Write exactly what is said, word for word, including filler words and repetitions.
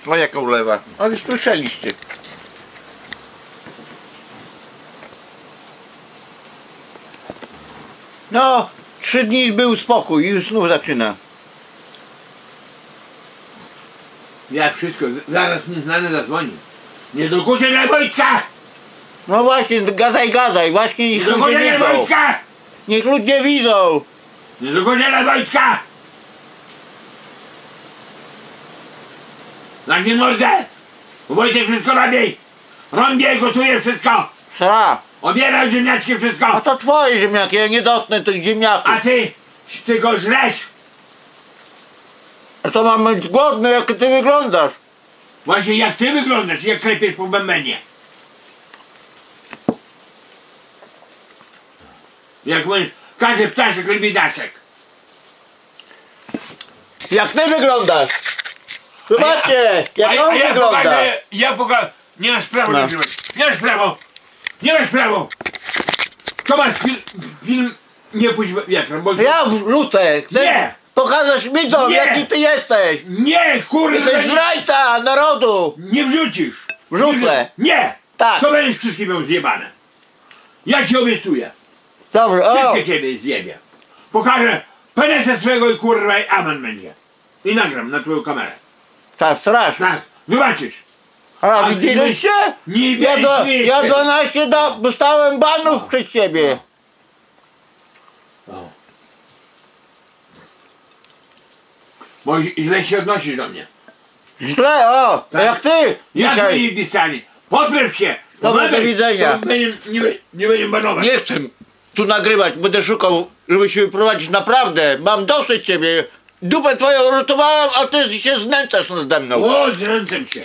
O jaka ulewa. Ale słyszeliście. No, trzy dni był spokój i już znów zaczyna. Jak wszystko, zaraz mi znany zadzwoni. Nie dokuczaj dla Wojtka! No właśnie, gadaj, gadaj, właśnie niech Nie ludzie dokuczaj dla widzą. Wojtka! Niech ludzie widzą. Nie dokuczaj dla Wojtka! Zamknij mordę! Bo Wojtek wszystko robi! Rąbie, gotuje wszystko! Sra. Obieraj ziemniaczki A wszystko! to twoje ziemniaki, ja nie dotknę tych ziemniaków. A ty, ty go żresz! A to mam być głodny, jak ty wyglądasz. Właśnie jak ty wyglądasz, jak klepiesz po bębenie. Jak mówisz, każdy ptaszek lubi daszek. Jak ty wyglądasz. Zobaczcie, jak a, on a ja wygląda. Pokażę, ja pokażę. Nie masz prawa No. nagrywać. Nie masz prawa. Nie masz prawa. To masz film, film nie pójdź wiatrem, bo... Ja wrzucę. Chcę Nie. pokazać widzom, Nie. jaki ty jesteś. Nie, kurde. Jesteś zdrajca narodu. Nie wrzucisz. Wrzucę. Nie. Tak. To będziesz wszystkie miał zjebane. Ja ci obiecuję. Dobrze, o. Wszystkie ciebie zjebie. Pokażę penesę swego i kurwa i amen będzie. I nagram na twoją kamerę. Tak, strasznie. Tak, zobaczysz. A A widzieliście? Nie Ja, do, wiesz, ja wiesz. dwanaście do, dostałem banów przez ciebie. O. Bo źle się odnosisz do mnie. Źle, o. Tak. Jak ty Ja dzisiaj. z pisali. Popraw się. Dobra, do Pomagaj, widzenia. to będziemy- Nie, be- nie będziemy banować. Nie chcę tu nagrywać, będę szukał, żeby się wyprowadzić naprawdę. Mam dosyć ciebie. Dupę twoją uratowałem, a ty się znęcasz nade mną. O, znęcam się.